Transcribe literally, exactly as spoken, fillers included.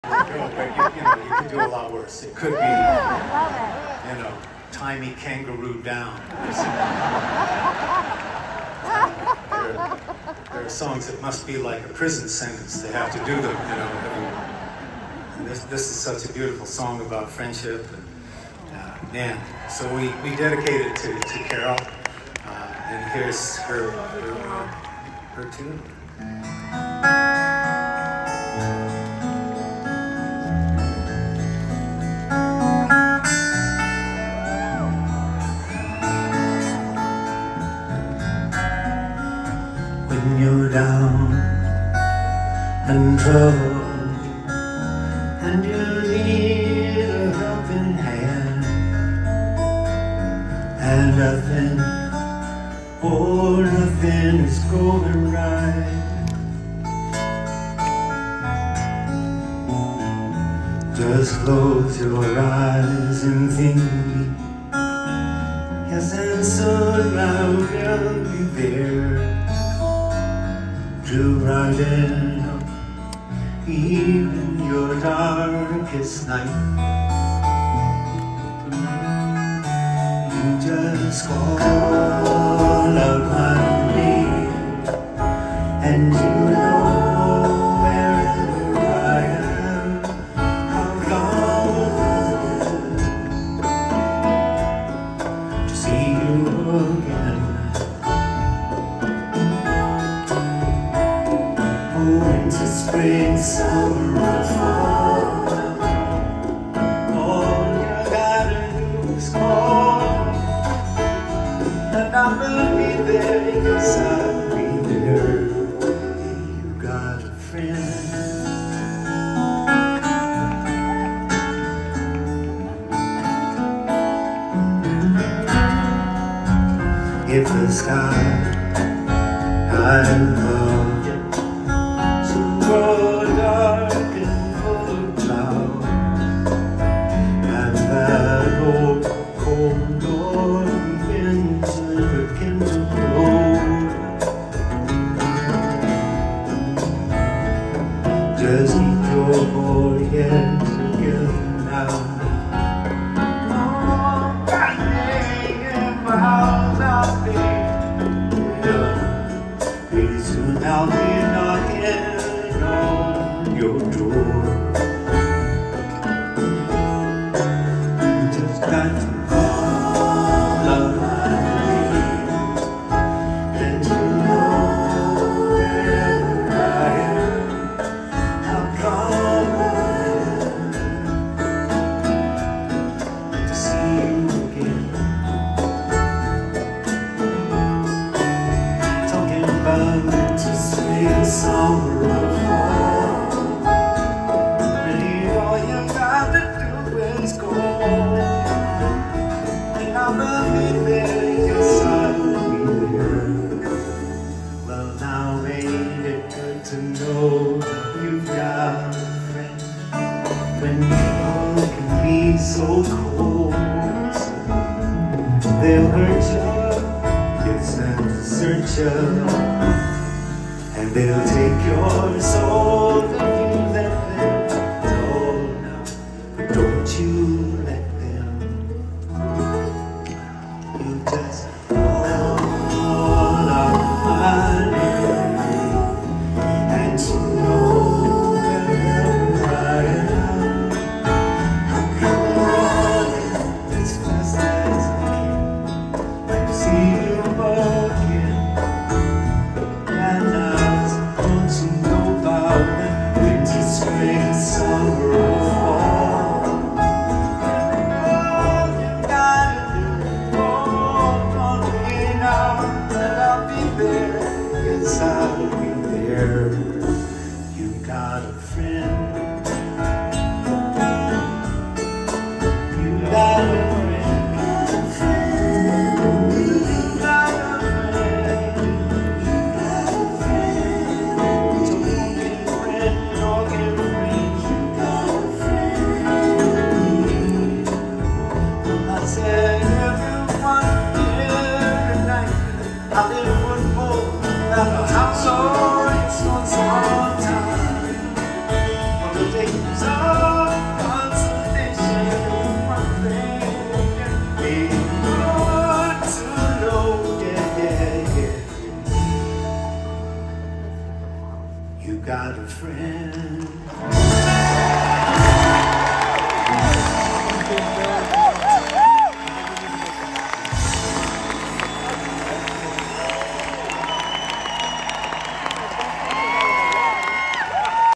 But you, you know, you could do a lot worse. It could be, you know, tie me kangaroo down. There, there are songs that must be like a prison sentence. They have to do them, you know. And this, this is such a beautiful song about friendship. And, uh, man, so we, we dedicate it to, to Carol. Uh, and here's her, her, uh, her tune. When you're down and trouble and you need a helping hand, and nothing, oh nothing is going right, just close your eyes and think me, yes, and soon I will be there to brighten up even your darkest night. You just call out my name, and you know wherever I am, how long to see you again. Winter, spring, summer, or fall, all you gotta do is call, and I will be there, yes I'll be there. You got a friend. If the sky I love grow dark and full of cloud, and that old cold northern winds begin to blow, just keep your voyage together now. Oh, God, hanging miles out there, pretty soon I'll be knocking your door. You just got to call out my name, and you know wherever I am, how come to see you again. Talking about winter, spring, summer, or fall, and I will be there, yes I will be there. Well, now ain't it good to know that you've got a friend, when people can be so cold, they'll hurt you, yes, and desert you, and they'll take your soul if you let them. No, no, but don't you let them. You just call out my name, and you know wherever I am, I'll come running as fast as I can, like to see you again. And now, don't you know about it? a friend.